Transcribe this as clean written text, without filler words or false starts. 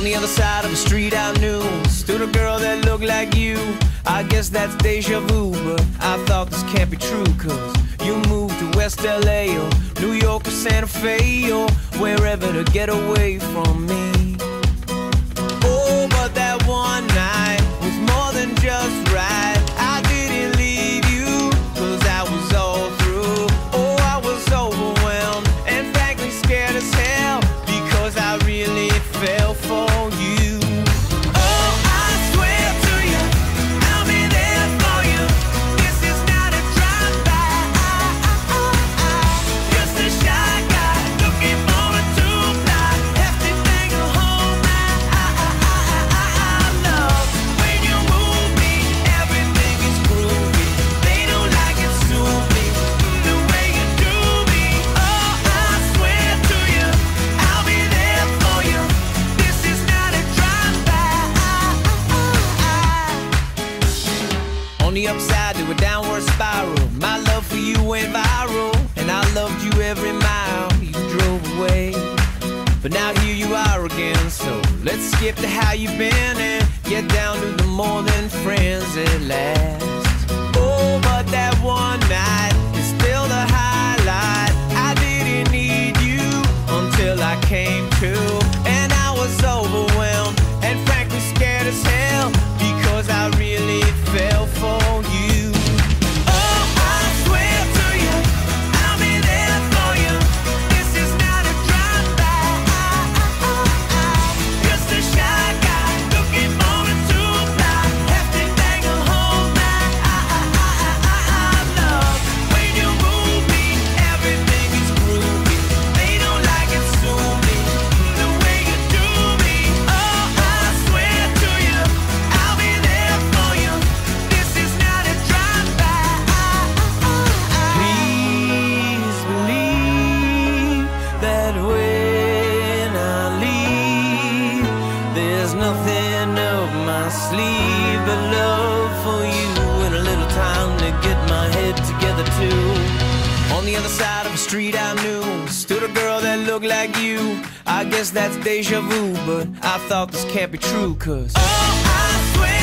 On the other side of the street I knew stood a girl that looked like you. I guess that's deja vu, but I thought this can't be true, cause you moved to West LA or New York or Santa Fe or wherever to get away from me. Oh, but that one night was more than just right. I didn't leave you, cause I was all through. Oh, I was overwhelmed and frankly scared as hell, because I really fell for you. Oh, I swear to you, I'll be there for you. This is not a drive-by. Just a shy guy looking for a two-fly, hefty thing to hold my love. When you move me, everything is groovy. They don't like it, sue me, the way you do me. Oh, I swear to you, I'll be there for you. This is not a drive-by. On the upside to a downward spiral, my love for you went viral, and I loved you every mile you drove away. But now here you are again, so let's skip to how you've been and get down to the more than friends at last. Oh, but that one night is still the highlight. I didn't need you until I came to, and I was overwhelmed and frankly scared as hell, because I really fell for you. Oh, I swear to you, I'll be there for you. This is not a drive-by. Just a shy guy looking for a two-fly, hefty thing to hold my love. When you move me, everything is groovy. They don't like it, sue me, the way you do me. Oh, I swear to you, I'll be there for you. This is not a drive-by. Please believe that when I leave, there's nothing up my sleeve but love for you and a little time to get my head together too. On the other side of the street I knew stood a girl that looked like you. I guess that's deja vu, but I thought this can't be true, cause oh, I swear